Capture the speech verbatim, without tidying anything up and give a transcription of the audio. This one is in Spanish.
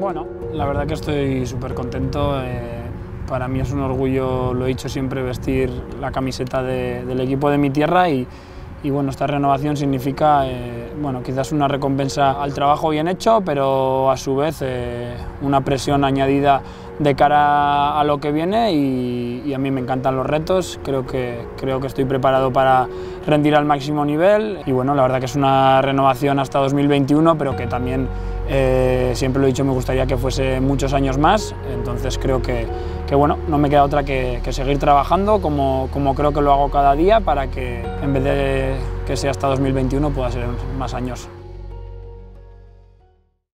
Bueno, la verdad que estoy súper contento. Eh, para mí es un orgullo, lo he dicho siempre, vestir la camiseta de, del equipo de mi tierra y, y bueno, esta renovación significa eh, bueno, quizás una recompensa al trabajo bien hecho, pero a su vez eh, una presión añadida de cara a lo que viene y, y a mí me encantan los retos, creo que, creo que estoy preparado para rendir al máximo nivel y bueno, la verdad que es una renovación hasta dos mil veintiuno, pero que también eh, siempre lo he dicho, me gustaría que fuese muchos años más, entonces creo que, que bueno, no me queda otra que, que seguir trabajando como, como creo que lo hago cada día para que en vez de que sea hasta dos mil veintiuno pueda ser más años.